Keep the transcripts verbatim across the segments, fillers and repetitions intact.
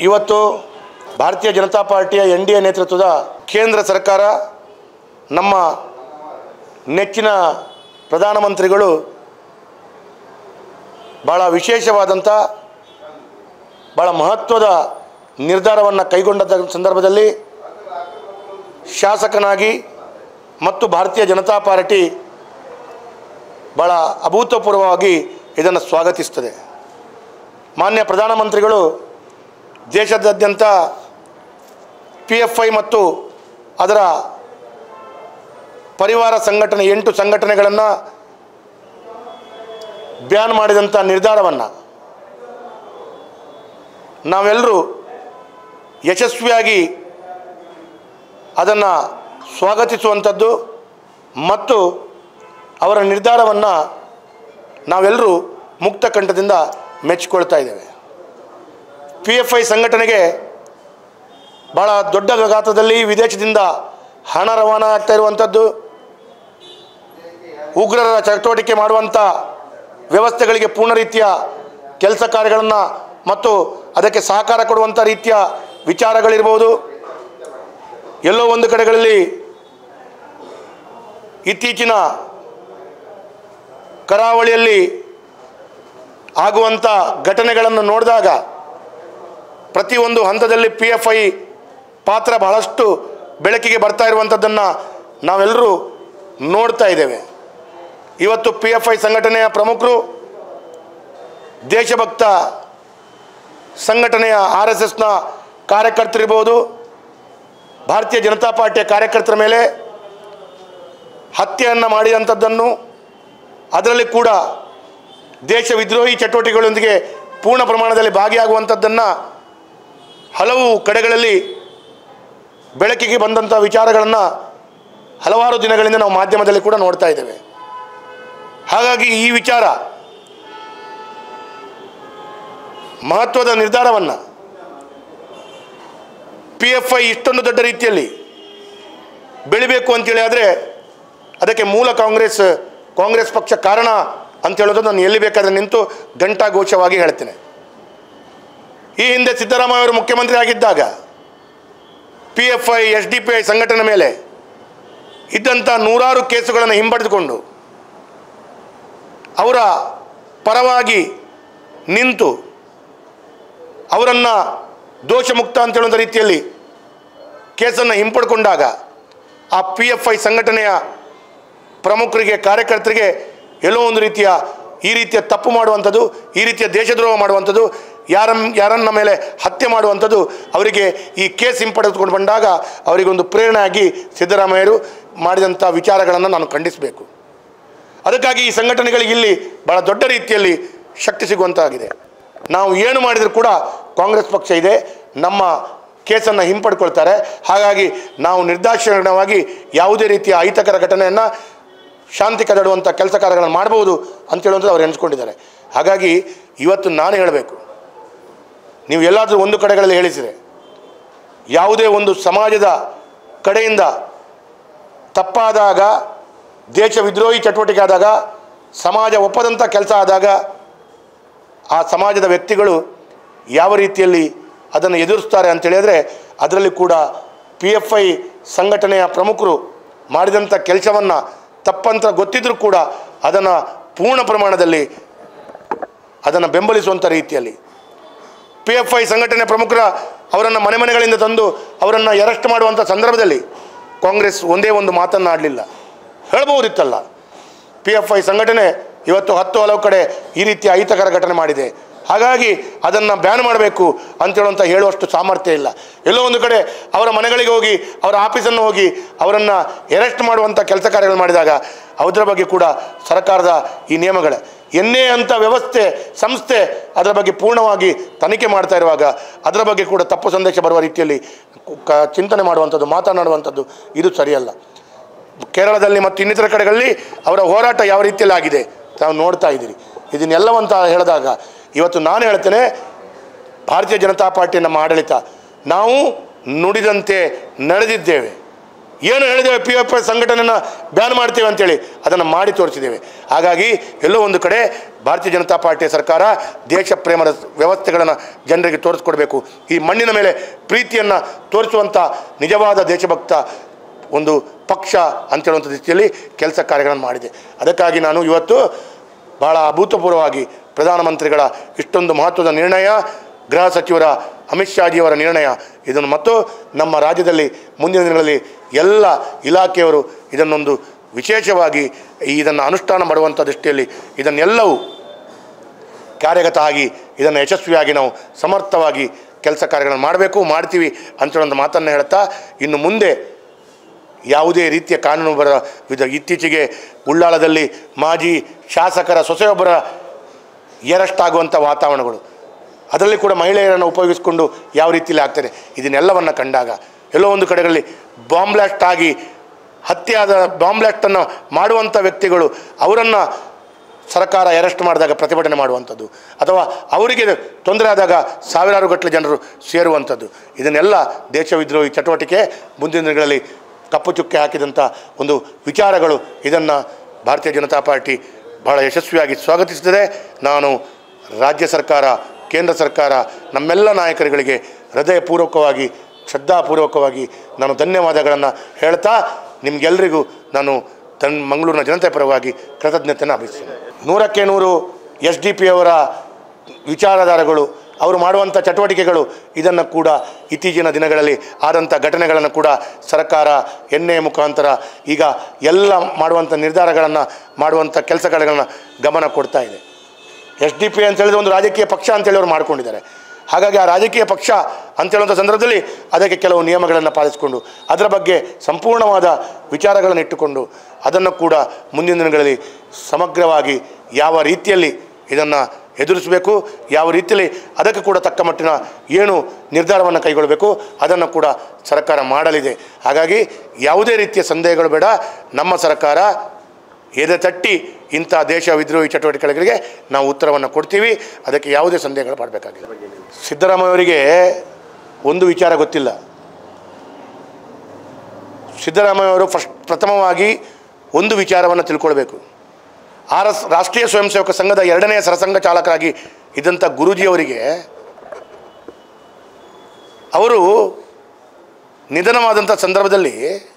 ಇವತ್ತು ಭಾರತೀಯ ಜನತಾ ಪಾರ್ಟಿಯ ಎನ್ ಡಿ ಎ ನೇತೃತ್ವದ ಕೇಂದ್ರ ಸರ್ಕಾರ ನಮ್ಮ ನೆಚ್ಚಿನ ಪ್ರಧಾನಮಂತ್ರಿಗಳು ಭಾಳ ವಿಶೇಷವಾದಂಥ ಭಾಳ ಮಹತ್ವದ ನಿರ್ಧಾರವನ್ನು ಕೈಗೊಂಡ ಸಂದರ್ಭದಲ್ಲಿ ಶಾಸಕನಾಗಿ ಮತ್ತು ಭಾರತೀಯ ಜನತಾ ಪಾರ್ಟಿ ಭಾಳ ಅಭೂತಪೂರ್ವವಾಗಿ ಇದನ್ನು ಸ್ವಾಗತಿಸುತ್ತದೆ. ಮಾನ್ಯ ಪ್ರಧಾನಮಂತ್ರಿಗಳು ದೇಶದಾದ್ಯಂತ ಪಿ ಎಫ್ ಐ ಮತ್ತು ಅದರ ಪರಿವಾರ ಸಂಘಟನೆ ಎಂಟು ಸಂಘಟನೆಗಳನ್ನು ಬ್ಯಾನ್ ಮಾಡಿದಂಥ ನಿರ್ಧಾರವನ್ನು ನಾವೆಲ್ಲರೂ ಯಶಸ್ವಿಯಾಗಿ ಅದನ್ನು ಸ್ವಾಗತಿಸುವಂಥದ್ದು ಮತ್ತು ಅವರ ನಿರ್ಧಾರವನ್ನು ನಾವೆಲ್ಲರೂ ಮುಕ್ತ ಕಂಠದಿಂದ ಮೆಚ್ಚಿಕೊಳ್ತಾ ಇದ್ದೇವೆ. ಪಿ ಎಫ್ ಐ ಸಂಘಟನೆಗೆ ಭಾಳ ದೊಡ್ಡ ಗಾತ್ರದಲ್ಲಿ ವಿದೇಶದಿಂದ ಹಣ ರವಾನೆ ಆಗ್ತಾ ಇರುವಂಥದ್ದು, ಉಗ್ರರ ಚಟುವಟಿಕೆ ಮಾಡುವಂಥ ವ್ಯವಸ್ಥೆಗಳಿಗೆ ಪೂರ್ಣ ರೀತಿಯ ಕೆಲಸ ಕಾರ್ಯಗಳನ್ನು ಮತ್ತು ಅದಕ್ಕೆ ಸಹಕಾರ ಕೊಡುವಂಥ ರೀತಿಯ ವಿಚಾರಗಳಿರ್ಬೋದು. ಎಲ್ಲೋ ಒಂದು ಕಡೆಗಳಲ್ಲಿ ಇತ್ತೀಚಿನ ಕರಾವಳಿಯಲ್ಲಿ ಆಗುವಂಥ ಘಟನೆಗಳನ್ನು ನೋಡಿದಾಗ ಪ್ರತಿಯೊಂದು ಹಂತದಲ್ಲಿ ಪಿ ಎಫ್ ಐ ಪಾತ್ರ ಬಹಳಷ್ಟು ಬೆಳಕಿಗೆ ಬರ್ತಾ ಇರುವಂಥದ್ದನ್ನು ನಾವೆಲ್ಲರೂ ನೋಡ್ತಾ ಇದ್ದೇವೆ. ಇವತ್ತು ಪಿ ಎಫ್ ಐ ಸಂಘಟನೆಯ ಪ್ರಮುಖರು ದೇಶಭಕ್ತ ಸಂಘಟನೆಯ ಆರ್ ಎಸ್ ಎಸ್ನ ಕಾರ್ಯಕರ್ತರಿರ್ಬೋದು, ಭಾರತೀಯ ಜನತಾ ಪಾರ್ಟಿಯ ಕಾರ್ಯಕರ್ತರ ಮೇಲೆ ಹತ್ಯೆಯನ್ನು ಮಾಡಿದಂಥದ್ದನ್ನು, ಅದರಲ್ಲಿ ಕೂಡ ದೇಶ ವಿದ್ರೋಹಿ ಚಟುವಟಿಕೆಗಳೊಂದಿಗೆ ಪೂರ್ಣ ಪ್ರಮಾಣದಲ್ಲಿ ಭಾಗಿಯಾಗುವಂಥದ್ದನ್ನು ಹಲವು ಕಡೆಗಳಲ್ಲಿ ಬೆಳಕಿಗೆ ಬಂದಂಥ ವಿಚಾರಗಳನ್ನು ಹಲವಾರು ದಿನಗಳಿಂದ ನಾವು ಮಾಧ್ಯಮದಲ್ಲಿ ಕೂಡ ನೋಡ್ತಾ ಇದ್ದೇವೆ. ಹಾಗಾಗಿ ಈ ವಿಚಾರ ಮಹತ್ವದ ನಿರ್ಧಾರವನ್ನು ಪಿ ಎಫ್ ಐ ಇಷ್ಟೊಂದು ದೊಡ್ಡ ರೀತಿಯಲ್ಲಿ ಬೆಳಿಬೇಕು ಅಂತೇಳಿ ಆದರೆ ಅದಕ್ಕೆ ಮೂಲ ಕಾಂಗ್ರೆಸ್ ಕಾಂಗ್ರೆಸ್ ಪಕ್ಷ ಕಾರಣ ಅಂತ ಹೇಳೋದು ನಾನು ಎಲ್ಲಿ ಬೇಕಾದರೆ ನಿಂತು ಘಂಟಾಘೋಷವಾಗಿ ಹೇಳ್ತೇನೆ. ಈ ಹಿಂದೆ ಸಿದ್ದರಾಮಯ್ಯ ಅವರು ಮುಖ್ಯಮಂತ್ರಿ ಆಗಿದ್ದಾಗ P F I S D P I ಸಂಘಟನೆ ಮೇಲೆ ಇದ್ದಂಥ ನೂರಾರು ಕೇಸುಗಳನ್ನು ಹಿಂಪಡೆದುಕೊಂಡು ಅವರ ಪರವಾಗಿ ನಿಂತು ಅವರನ್ನು ದೋಷಮುಕ್ತ ಅಂತ ಹೇಳುವಂಥ ರೀತಿಯಲ್ಲಿ ಕೇಸನ್ನು ಹಿಂಪಡ್ಕೊಂಡಾಗ ಆ ಪಿ ಎಫ್ ಐ ಸಂಘಟನೆಯ ಪ್ರಮುಖರಿಗೆ ಕಾರ್ಯಕರ್ತರಿಗೆ ಎಲ್ಲೋ ಒಂದು ರೀತಿಯ ಈ ರೀತಿಯ ತಪ್ಪು ಮಾಡುವಂಥದ್ದು, ಈ ರೀತಿಯ ದೇಶದ್ರೋಹ ಮಾಡುವಂಥದ್ದು, ಯಾರನ್ನ ಯಾರನ್ನ ಮೇಲೆ ಹತ್ಯೆ ಮಾಡುವಂಥದ್ದು ಅವರಿಗೆ ಈ ಕೇಸ್ ಹಿಂಪಡೆದುಕೊಂಡು ಬಂದಾಗ ಅವರಿಗೊಂದು ಪ್ರೇರಣೆ ಆಗಿ ಸಿದ್ದರಾಮಯ್ಯರು ಮಾಡಿದಂಥ ವಿಚಾರಗಳನ್ನು ನಾನು ಖಂಡಿಸಬೇಕು. ಅದಕ್ಕಾಗಿ ಈ ಸಂಘಟನೆಗಳಿಗೆ ಇಲ್ಲಿ ಭಾಳ ದೊಡ್ಡ ರೀತಿಯಲ್ಲಿ ಶಕ್ತಿ ಸಿಗುವಂತಾಗಿದೆ. ನಾವು ಏನು ಮಾಡಿದರೂ ಕೂಡ ಕಾಂಗ್ರೆಸ್ ಪಕ್ಷ ಇದೆ, ನಮ್ಮ ಕೇಸನ್ನು ಹಿಂಪಡ್ಕೊಳ್ತಾರೆ. ಹಾಗಾಗಿ ನಾವು ನಿರ್ದಾಕ್ಷಿಣ್ಯವಾಗಿ ಯಾವುದೇ ರೀತಿಯ ಅಹಿತಕರ ಘಟನೆಯನ್ನು ಶಾಂತಿ ಕದಡುವಂಥ ಕೆಲಸ ಕಾರ್ಯಗಳನ್ನು ಮಾಡ್ಬೋದು ಅಂತೇಳುವಂಥದ್ದು ಅವ್ರು ಎಣಿಸ್ಕೊಂಡಿದ್ದಾರೆ. ಹಾಗಾಗಿ ಇವತ್ತು ನಾನು ಹೇಳಬೇಕು, ನೀವು ಎಲ್ಲಾದರೂ ಒಂದು ಕಡೆಗಳಲ್ಲಿ ಹೇಳಿಸಿದೆ ಯಾವುದೇ ಒಂದು ಸಮಾಜದ ಕಡೆಯಿಂದ ತಪ್ಪಾದಾಗ, ದೇಶ ವಿದ್ರೋಹಿ ಚಟುವಟಿಕೆ ಆದಾಗ, ಸಮಾಜ ಒಪ್ಪದಂಥ ಕೆಲಸ ಆದಾಗ ಆ ಸಮಾಜದ ವ್ಯಕ್ತಿಗಳು ಯಾವ ರೀತಿಯಲ್ಲಿ ಅದನ್ನು ಎದುರಿಸ್ತಾರೆ ಅಂತೇಳಿದರೆ ಅದರಲ್ಲಿ ಕೂಡ ಪಿ ಎಫ್ ಐ ಸಂಘಟನೆಯ ಪ್ರಮುಖರು ಮಾಡಿದಂಥ ಕೆಲಸವನ್ನು ತಪ್ಪಂತ ಗೊತ್ತಿದ್ದರೂ ಕೂಡ ಅದನ್ನು ಪೂರ್ಣ ಪ್ರಮಾಣದಲ್ಲಿ ಅದನ್ನು ಬೆಂಬಲಿಸುವಂಥ ರೀತಿಯಲ್ಲಿ ಪಿ ಎಫ್ ಐ ಸಂಘಟನೆ ಪ್ರಮುಖರ ಅವರನ್ನು ಮನೆ ಮನೆಗಳಿಂದ ತಂದು ಅವರನ್ನು ಅರೆಸ್ಟ್ ಮಾಡುವಂಥ ಸಂದರ್ಭದಲ್ಲಿ ಕಾಂಗ್ರೆಸ್ ಒಂದೇ ಒಂದು ಮಾತನ್ನು ಆಡಲಿಲ್ಲ. ಹೇಳ್ಬೋದಿತ್ತಲ್ಲ, ಪಿ ಎಫ್ ಐ ಸಂಘಟನೆ ಇವತ್ತು ಹತ್ತು ಹಲವು ಕಡೆ ಈ ರೀತಿಯ ಅಹಿತಕರ ಘಟನೆ ಮಾಡಿದೆ, ಹಾಗಾಗಿ ಅದನ್ನು ಬ್ಯಾನ್ ಮಾಡಬೇಕು ಅಂತೇಳುವಂಥ ಹೇಳುವಷ್ಟು ಸಾಮರ್ಥ್ಯ ಇಲ್ಲ. ಎಲ್ಲೋ ಒಂದು ಕಡೆ ಅವರ ಮನೆಗಳಿಗೆ ಹೋಗಿ ಅವರ ಆಫೀಸನ್ನು ಹೋಗಿ ಅವರನ್ನು ಅರೆಸ್ಟ್ ಮಾಡುವಂಥ ಕೆಲಸ ಕಾರ್ಯಗಳು ಮಾಡಿದಾಗ ಅದರ ಬಗ್ಗೆ ಕೂಡ ಸರ್ಕಾರದ ಈ ನಿಯಮಗಳ ಎನ್ನೇ ಅಂತ ವ್ಯವಸ್ಥೆ ಸಂಸ್ಥೆ ಅದರ ಬಗ್ಗೆ ಪೂರ್ಣವಾಗಿ ತನಿಖೆ ಮಾಡ್ತಾ ಇರುವಾಗ ಅದರ ಬಗ್ಗೆ ಕೂಡ ತಪ್ಪು ಸಂದೇಶ ಬರುವ ರೀತಿಯಲ್ಲಿ ಕ ಚಿಂತನೆ ಮಾಡುವಂಥದ್ದು, ಮಾತನಾಡುವಂಥದ್ದು ಇದು ಸರಿಯಲ್ಲ. ಕೇರಳದಲ್ಲಿ ಮತ್ತು ಇನ್ನಿತರ ಕಡೆಗಳಲ್ಲಿ ಅವರ ಹೋರಾಟ ಯಾವ ರೀತಿಯಲ್ಲಿ ಆಗಿದೆ ತಾವು ನೋಡ್ತಾ ಇದ್ದೀರಿ. ಇದನ್ನೆಲ್ಲವಂತ ಹೇಳಿದಾಗ ಇವತ್ತು ನಾನು ಹೇಳ್ತೇನೆ, ಭಾರತೀಯ ಜನತಾ ಪಾರ್ಟಿ ನಮ್ಮ ಆಡಳಿತ ನಾವು ನುಡಿದಂತೆ ನಡೆದಿದ್ದೇವೆ. ಏನು ಹೇಳಿದ್ದೇವೆ ಪಿ ಎಫ್ ಐ ಸಂಘಟನೆಯನ್ನು ಬ್ಯಾನ್ ಮಾಡ್ತೇವೆ ಅಂತೇಳಿ ಅದನ್ನು ಮಾಡಿ ತೋರಿಸಿದ್ದೇವೆ. ಹಾಗಾಗಿ ಎಲ್ಲೋ ಒಂದು ಕಡೆ ಭಾರತೀಯ ಜನತಾ ಪಾರ್ಟಿಯ ಸರ್ಕಾರ ದೇಶ ಪ್ರೇಮದ ವ್ಯವಸ್ಥೆಗಳನ್ನು ಜನರಿಗೆ ತೋರಿಸ್ಕೊಡ್ಬೇಕು. ಈ ಮಣ್ಣಿನ ಮೇಲೆ ಪ್ರೀತಿಯನ್ನು ತೋರಿಸುವಂಥ ನಿಜವಾದ ದೇಶಭಕ್ತ ಒಂದು ಪಕ್ಷ ಅಂತೇಳುವಂಥ ರೀತಿಯಲ್ಲಿ ಕೆಲಸ ಕಾರ್ಯಗಳನ್ನು ಮಾಡಿದೆ. ಅದಕ್ಕಾಗಿ ನಾನು ಇವತ್ತು ಭಾಳ ಅಭೂತಪೂರ್ವವಾಗಿ ಪ್ರಧಾನಮಂತ್ರಿಗಳ ಇಷ್ಟೊಂದು ಮಹತ್ವದ ನಿರ್ಣಯ, ಗೃಹ ಸಚಿವರ ಅಮಿತ್ ಶಾಜಿಯವರ ನಿರ್ಣಯ ಇದನ್ನು ಮತ್ತು ನಮ್ಮ ರಾಜ್ಯದಲ್ಲಿ ಮುಂದಿನ ದಿನಗಳಲ್ಲಿ ಎಲ್ಲ ಇಲಾಖೆಯವರು ಇದನ್ನೊಂದು ವಿಶೇಷವಾಗಿ ಇದನ್ನು ಅನುಷ್ಠಾನ ಮಾಡುವಂಥ ದೃಷ್ಟಿಯಲ್ಲಿ ಇದನ್ನೆಲ್ಲವೂ ಕಾರ್ಯಗತ ಆಗಿ ಇದನ್ನು ಯಶಸ್ವಿಯಾಗಿ ನಾವು ಸಮರ್ಥವಾಗಿ ಕೆಲಸ ಕಾರ್ಯಗಳನ್ನು ಮಾಡಬೇಕು, ಮಾಡ್ತೀವಿ ಅಂತೇಳೊಂದು ಮಾತನ್ನು ಹೇಳ್ತಾ ಇನ್ನು ಮುಂದೆ ಯಾವುದೇ ರೀತಿಯ ಕಾನೂನು ಬರ ವಿಧ ಇತ್ತೀಚೆಗೆ ಉಳ್ಳಾಳದಲ್ಲಿ ಮಾಜಿ ಶಾಸಕರ ಸೊಸೆಯೊಬ್ಬರ ಎರಷ್ಟಾಗುವಂಥ ವಾತಾವರಣಗಳು, ಅದರಲ್ಲಿ ಕೂಡ ಮಹಿಳೆಯರನ್ನು ಉಪಯೋಗಿಸಿಕೊಂಡು ಯಾವ ರೀತಿಯಲ್ಲಿ ಆಗ್ತದೆ ಇದನ್ನೆಲ್ಲವನ್ನು ಕಂಡಾಗ ಎಲ್ಲೋ ಒಂದು ಕಡೆಗಳಲ್ಲಿ ಬಾಂಬ್ ಬ್ಲಾಸ್ಟ್ ಆಗಿ ಹತ್ಯೆಯಾದ ಬಾಂಬ್ ಬ್ಲಾಸ್ಟನ್ನು ಮಾಡುವಂಥ ವ್ಯಕ್ತಿಗಳು ಅವರನ್ನು ಸರ್ಕಾರ ಅರೆಸ್ಟ್ ಮಾಡಿದಾಗ ಪ್ರತಿಭಟನೆ ಮಾಡುವಂಥದ್ದು ಅಥವಾ ಅವರಿಗೆ ತೊಂದರೆ ಆದಾಗ ಸಾವಿರಾರು ಗಟ್ಟಲೆ ಜನರು ಸೇರುವಂಥದ್ದು, ಇದನ್ನೆಲ್ಲ ದೇಶವಿದ್ರೋಹಿ ಚಟುವಟಿಕೆ ಮುಂದಿನ ದಿನಗಳಲ್ಲಿ ಕಪ್ಪು ಚುಕ್ಕೆ ಹಾಕಿದಂಥ ಒಂದು ವಿಚಾರಗಳು. ಇದನ್ನು ಭಾರತೀಯ ಜನತಾ ಪಾರ್ಟಿ ಭಾಳ ಯಶಸ್ವಿಯಾಗಿ ಸ್ವಾಗತಿಸುತ್ತದೆ. ನಾನು ರಾಜ್ಯ ಸರ್ಕಾರ, ಕೇಂದ್ರ ಸರ್ಕಾರ, ನಮ್ಮೆಲ್ಲ ನಾಯಕರುಗಳಿಗೆ ಹೃದಯಪೂರ್ವಕವಾಗಿ ಶ್ರದ್ಧಾಪೂರ್ವಕವಾಗಿ ನಾನು ಧನ್ಯವಾದಗಳನ್ನು ಹೇಳ್ತಾ ನಿಮಗೆಲ್ಲರಿಗೂ ನಾನು ತನ್ನ ಮಂಗಳೂರಿನ ಜನತೆ ಪರವಾಗಿ ಕೃತಜ್ಞತೆಯನ್ನು ಅರ್ಪಿಸ್ತೇನೆ. ನೂರಕ್ಕೆ ನೂರು ಎಸ್ ಡಿ ಪಿ ಅವರ ವಿಚಾರಧಾರೆಗಳು, ಅವರು ಮಾಡುವಂಥ ಚಟುವಟಿಕೆಗಳು ಇದನ್ನು ಕೂಡ ಇತ್ತೀಚಿನ ದಿನಗಳಲ್ಲಿ ಆದಂಥ ಘಟನೆಗಳನ್ನು ಕೂಡ ಸರ್ಕಾರ ಎನ್ ಎ ಮುಖಾಂತರ ಈಗ ಎಲ್ಲ ಮಾಡುವಂಥ ನಿರ್ಧಾರಗಳನ್ನು ಮಾಡುವಂಥ ಕೆಲಸಗಳನ್ನು ಗಮನ ಕೊಡ್ತಾ ಇದೆ. ಎಸ್ ಡಿ ಪಿ ಅಂತೇಳಿದ್ರೆ ಒಂದು ರಾಜಕೀಯ ಪಕ್ಷ ಅಂತೇಳಿ ಅವರು ಮಾಡ್ಕೊಂಡಿದ್ದಾರೆ. ಹಾಗಾಗಿ ಆ ರಾಜಕೀಯ ಪಕ್ಷ ಅಂತೇಳುವಂಥ ಸಂದರ್ಭದಲ್ಲಿ ಅದಕ್ಕೆ ಕೆಲವು ನಿಯಮಗಳನ್ನು ಪಾಲಿಸಿಕೊಂಡು ಅದರ ಬಗ್ಗೆ ಸಂಪೂರ್ಣವಾದ ವಿಚಾರಗಳನ್ನು ಇಟ್ಟುಕೊಂಡು ಅದನ್ನು ಕೂಡ ಮುಂದಿನ ದಿನಗಳಲ್ಲಿ ಸಮಗ್ರವಾಗಿ ಯಾವ ರೀತಿಯಲ್ಲಿ ಇದನ್ನು ಎದುರಿಸಬೇಕು, ಯಾವ ರೀತಿಯಲ್ಲಿ ಅದಕ್ಕೆ ಕೂಡ ತಕ್ಕ ಮಟ್ಟಿನ ಏನು ನಿರ್ಧಾರವನ್ನು ಕೈಗೊಳ್ಳಬೇಕು ಅದನ್ನು ಕೂಡ ಸರ್ಕಾರ ಮಾಡಲಿದೆ. ಹಾಗಾಗಿ ಯಾವುದೇ ರೀತಿಯ ಸಂದೇಹಗಳು ಬೇಡ. ನಮ್ಮ ಸರ್ಕಾರ ಎದೆ ತಟ್ಟಿ ಇಂಥ ದೇಶ ವಿದ್ರೋಹಿ ಚಟುವಟಿಕೆಗಳಿಗೆ ನಾವು ಉತ್ತರವನ್ನು ಕೊಡ್ತೀವಿ. ಅದಕ್ಕೆ ಯಾವುದೇ ಸಂದೇಹಗಳು ಪಡಬೇಕಾಗಿಲ್ಲ. ಸಿದ್ದರಾಮಯ್ಯವರಿಗೆ ಒಂದು ವಿಚಾರ ಗೊತ್ತಿಲ್ಲ. ಸಿದ್ದರಾಮಯ್ಯವರು ಫಸ್ಟ್ ಪ್ರಥಮವಾಗಿ ಒಂದು ವಿಚಾರವನ್ನು ತಿಳ್ಕೊಳ್ಬೇಕು. ಆರ್ ಎಸ್ ರಾಷ್ಟ್ರೀಯ ಸ್ವಯಂ ಸೇವಕ ಸಂಘದ ಎರಡನೆಯ ಸರಸಂಘ ಚಾಲಕರಾಗಿ ಇದ್ದಂಥ ಗುರೂಜಿಯವರಿಗೆ ಅವರು ನಿಧನವಾದಂಥ ಸಂದರ್ಭದಲ್ಲಿ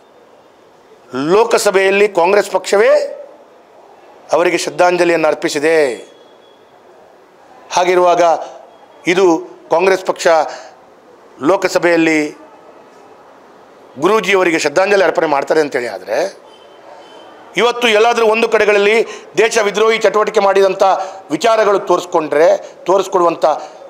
ಲೋಕಸಭೆಯಲ್ಲಿ ಕಾಂಗ್ರೆಸ್ ಪಕ್ಷವೇ ಅವರಿಗೆ ಶ್ರದ್ಧಾಂಜಲಿಯನ್ನು ಅರ್ಪಿಸಿದೆ. ಹಾಗಿರುವಾಗ ಇದು ಕಾಂಗ್ರೆಸ್ ಪಕ್ಷ ಲೋಕಸಭೆಯಲ್ಲಿ ಗುರೂಜಿಯವರಿಗೆ ಶ್ರದ್ಧಾಂಜಲಿ ಅರ್ಪಣೆ ಮಾಡ್ತಾರೆ ಅಂತೇಳಿ ಆದರೆ ಇವತ್ತು ಎಲ್ಲಾದರೂ ಒಂದು ಕಡೆಗಳಲ್ಲಿ ದೇಶ ವಿದ್ರೋಹಿ ಚಟುವಟಿಕೆ ಮಾಡಿದಂಥ ವಿಚಾರಗಳು ತೋರಿಸ್ಕೊಂಡ್ರೆ ತೋರಿಸ್ಕೊಡುವಂಥ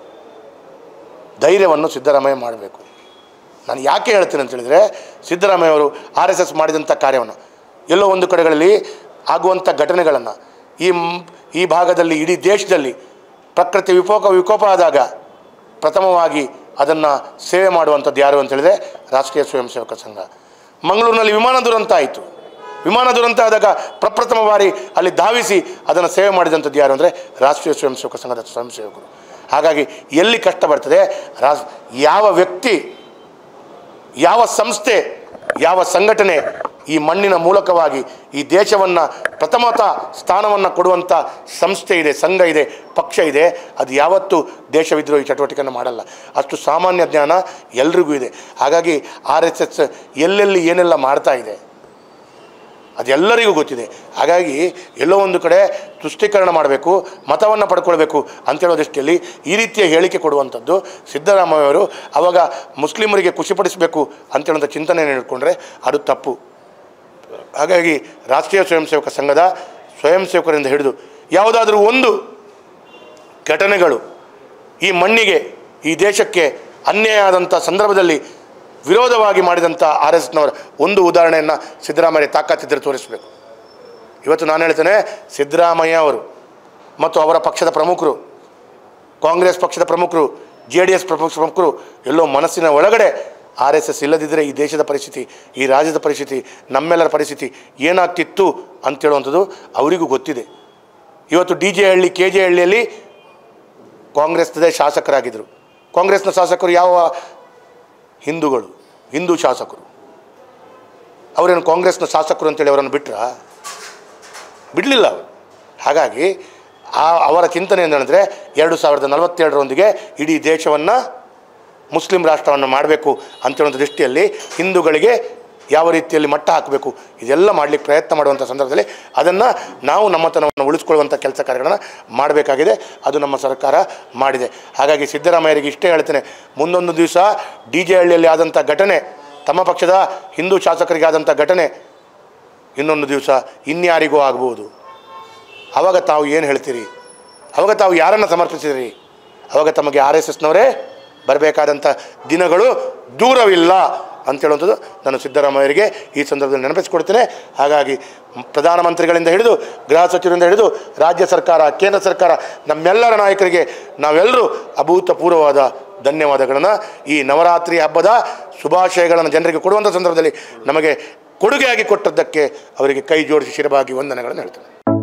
ಧೈರ್ಯವನ್ನು ಸಿದ್ದರಾಮಯ್ಯ ಮಾಡಬೇಕು. ನಾನು ಯಾಕೆ ಹೇಳ್ತೀನಿ ಅಂತ ಹೇಳಿದರೆ ಸಿದ್ದರಾಮಯ್ಯವರು ಆರ್ ಎಸ್ ಎಸ್ ಮಾಡಿದಂಥ ಕಾರ್ಯವನ್ನು ಎಲ್ಲೋ ಒಂದು ಕಡೆಗಳಲ್ಲಿ ಆಗುವಂಥ ಘಟನೆಗಳನ್ನು ಈ ಈ ಭಾಗದಲ್ಲಿ ಇಡೀ ದೇಶದಲ್ಲಿ ಪ್ರಕೃತಿ ವಿಕೋಪ ವಿಕೋಪ ಆದಾಗ ಪ್ರಥಮವಾಗಿ ಅದನ್ನು ಸೇವೆ ಮಾಡುವಂಥದ್ದು ಯಾರು ಅಂತೇಳಿದರೆ ರಾಷ್ಟ್ರೀಯ ಸ್ವಯಂ ಸೇವಕ ಸಂಘ. ಮಂಗಳೂರಿನಲ್ಲಿ ವಿಮಾನ ದುರಂತ ಆಯಿತು. ವಿಮಾನ ದುರಂತ ಆದಾಗ ಪ್ರಪ್ರಥಮ ಬಾರಿ ಅಲ್ಲಿ ಧಾವಿಸಿ ಅದನ್ನು ಸೇವೆ ಮಾಡಿದಂಥದ್ದು ಯಾರು ಅಂದರೆ ರಾಷ್ಟ್ರೀಯ ಸ್ವಯಂ ಸೇವಕ ಸಂಘದ ಸ್ವಯಂ ಸೇವಕರು. ಹಾಗಾಗಿ ಎಲ್ಲಿ ಕಷ್ಟ ಬರ್ತದೆ, ರಾಸ್ ಯಾವ ವ್ಯಕ್ತಿ, ಯಾವ ಸಂಸ್ಥೆ, ಯಾವ ಸಂಘಟನೆ ಈ ಮಣ್ಣಿನ ಮೂಲಕವಾಗಿ ಈ ದೇಶವನ್ನು ಪ್ರಥಮತಃ ಸ್ಥಾನವನ್ನು ಕೊಡುವಂಥ ಸಂಸ್ಥೆ ಇದೆ, ಸಂಘ ಇದೆ, ಪಕ್ಷ ಇದೆ, ಅದು ಯಾವತ್ತೂ ದೇಶ ವಿದ್ರೋಹಿ ಚಟುವಟಿಕೆಯನ್ನು ಮಾಡಲ್ಲ. ಅಷ್ಟು ಸಾಮಾನ್ಯ ಜ್ಞಾನ ಎಲ್ರಿಗೂ ಇದೆ. ಹಾಗಾಗಿ ಆರ್ ಎಸ್ ಎಸ್ ಎಲ್ಲೆಲ್ಲಿ ಏನೆಲ್ಲ ಮಾಡ್ತಾ ಇದೆ ಅದೆಲ್ಲರಿಗೂ ಗೊತ್ತಿದೆ. ಹಾಗಾಗಿ ಎಲ್ಲೋ ಒಂದು ಕಡೆ ತುಷ್ಟೀಕರಣ ಮಾಡಬೇಕು, ಮತವನ್ನು ಪಡ್ಕೊಳ್ಬೇಕು ಅಂತೇಳೋ ದೃಷ್ಟಿಯಲ್ಲಿ ಈ ರೀತಿಯ ಹೇಳಿಕೆ ಕೊಡುವಂಥದ್ದು ಸಿದ್ದರಾಮಯ್ಯವರು ಆವಾಗ ಮುಸ್ಲಿಮರಿಗೆ ಖುಷಿಪಡಿಸಬೇಕು ಅಂತೇಳುವಂಥ ಚಿಂತನೆಯನ್ನು ಇಟ್ಕೊಂಡ್ರೆ ಅದು ತಪ್ಪು. ಹಾಗಾಗಿ ರಾಷ್ಟ್ರೀಯ ಸ್ವಯಂ ಸೇವಕ ಸಂಘದ ಸ್ವಯಂ ಸೇವಕರಿಂದ ಹಿಡಿದು ಯಾವುದಾದ್ರೂ ಒಂದು ಘಟನೆಗಳು ಈ ಮಣ್ಣಿಗೆ ಈ ದೇಶಕ್ಕೆ ಅನ್ಯಾಯ ಆದಂಥ ಸಂದರ್ಭದಲ್ಲಿ ವಿರೋಧವಾಗಿ ಮಾಡಿದಂಥ ಆರ್ ಎಸ್ ಎಸ್ನವರ ಒಂದು ಉದಾಹರಣೆಯನ್ನು ಸಿದ್ದರಾಮಯ್ಯ ತಾಕತ್ತಿದ್ದರೆ ತೋರಿಸಬೇಕು. ಇವತ್ತು ನಾನು ಹೇಳ್ತೇನೆ, ಸಿದ್ದರಾಮಯ್ಯ ಅವರು ಮತ್ತು ಅವರ ಪಕ್ಷದ ಪ್ರಮುಖರು, ಕಾಂಗ್ರೆಸ್ ಪಕ್ಷದ ಪ್ರಮುಖರು, ಜೆ ಡಿ ಎಸ್ ಪ್ರಮುಖರು ಎಲ್ಲೋ ಮನಸ್ಸಿನ ಒಳಗಡೆ ಆರ್ ಎಸ್ ಎಸ್ ಇಲ್ಲದಿದ್ದರೆ ಈ ದೇಶದ ಪರಿಸ್ಥಿತಿ, ಈ ರಾಜ್ಯದ ಪರಿಸ್ಥಿತಿ, ನಮ್ಮೆಲ್ಲರ ಪರಿಸ್ಥಿತಿ ಏನಾಗ್ತಿತ್ತು ಅಂತೇಳುವಂಥದ್ದು ಅವರಿಗೂ ಗೊತ್ತಿದೆ. ಇವತ್ತು D J Halli, K J ಹಳ್ಳಿಯಲ್ಲಿ ಕಾಂಗ್ರೆಸ್ನದೇ ಶಾಸಕರಾಗಿದ್ದರು. ಕಾಂಗ್ರೆಸ್ನ ಶಾಸಕರು ಯಾವ ಹಿಂದೂಗಳು, ಹಿಂದೂ ಶಾಸಕರು. ಅವರೇನು ಕಾಂಗ್ರೆಸ್ನ ಶಾಸಕರು ಅಂತೇಳಿ ಅವರನ್ನು ಬಿಟ್ಟರ? ಬಿಡಲಿಲ್ಲ ಅವರು. ಹಾಗಾಗಿ ಆ ಅವರ ಚಿಂತನೆ ಏನಂದರೆ ಎರಡು ಸಾವಿರದ ನಲವತ್ತೆರಡರೊಂದಿಗೆ ಇಡೀ ದೇಶವನ್ನು ಮುಸ್ಲಿಂ ರಾಷ್ಟ್ರವನ್ನು ಮಾಡಬೇಕು ಅಂತೇಳೋ ದೃಷ್ಟಿಯಲ್ಲಿ ಹಿಂದೂಗಳಿಗೆ ಯಾವ ರೀತಿಯಲ್ಲಿ ಮಟ್ಟ ಹಾಕಬೇಕು ಇದೆಲ್ಲ ಮಾಡಲಿಕ್ಕೆ ಪ್ರಯತ್ನ ಮಾಡುವಂಥ ಸಂದರ್ಭದಲ್ಲಿ ಅದನ್ನು ನಾವು ನಮ್ಮತನವನ್ನು ಉಳಿಸ್ಕೊಳ್ಳುವಂಥ ಕೆಲಸ ಕಾರ್ಯಗಳನ್ನು ಮಾಡಬೇಕಾಗಿದೆ. ಅದು ನಮ್ಮ ಸರ್ಕಾರ ಮಾಡಿದೆ. ಹಾಗಾಗಿ ಸಿದ್ದರಾಮಯ್ಯರಿಗೆ ಇಷ್ಟೇ ಹೇಳ್ತೇನೆ, ಮುಂದೊಂದು ದಿವಸ ಡಿ ಜೆ ಹಳ್ಳಿಯಲ್ಲಿ ಆದಂಥ ಘಟನೆ, ತಮ್ಮ ಪಕ್ಷದ ಹಿಂದೂ ಶಾಸಕರಿಗೆ ಆದಂಥ ಘಟನೆ ಇನ್ನೊಂದು ದಿವಸ ಇನ್ಯಾರಿಗೂ ಆಗ್ಬೋದು. ಆವಾಗ ತಾವು ಏನು ಹೇಳ್ತೀರಿ? ಆವಾಗ ತಾವು ಯಾರನ್ನು ಸಮರ್ಪಿಸಿದಿರಿ? ಆವಾಗ ತಮಗೆ ಆರ್ ಎಸ್ ಎಸ್ನವರೇ ಬರಬೇಕಾದಂಥ ದಿನಗಳು ದೂರವಿಲ್ಲ ಅಂತೇಳುವಂಥದ್ದು ನಾನು ಸಿದ್ದರಾಮಯ್ಯರಿಗೆ ಈ ಸಂದರ್ಭದಲ್ಲಿ ನೆನಪಿಸಿಕೊಡ್ತೇನೆ. ಹಾಗಾಗಿ ಪ್ರಧಾನಮಂತ್ರಿಗಳಿಂದ ಹಿಡಿದು ಗೃಹ ಸಚಿವರಿಂದ ಹಿಡಿದು ರಾಜ್ಯ ಸರ್ಕಾರ, ಕೇಂದ್ರ ಸರ್ಕಾರ, ನಮ್ಮೆಲ್ಲರ ನಾಯಕರಿಗೆ ನಾವೆಲ್ಲರೂ ಅಭೂತಪೂರ್ವವಾದ ಧನ್ಯವಾದಗಳನ್ನು ಈ ನವರಾತ್ರಿ ಹಬ್ಬದ ಶುಭಾಶಯಗಳನ್ನು ಜನರಿಗೆ ಕೊಡುವಂಥ ಸಂದರ್ಭದಲ್ಲಿ ನಮಗೆ ಕೊಡುಗೆಯಾಗಿ ಕೊಟ್ಟದ್ದಕ್ಕೆ ಅವರಿಗೆ ಕೈ ಜೋಡಿಸಿ ಶಿರಬಾಗಿ ವಂದನೆಗಳನ್ನು ಹೇಳ್ತೇನೆ.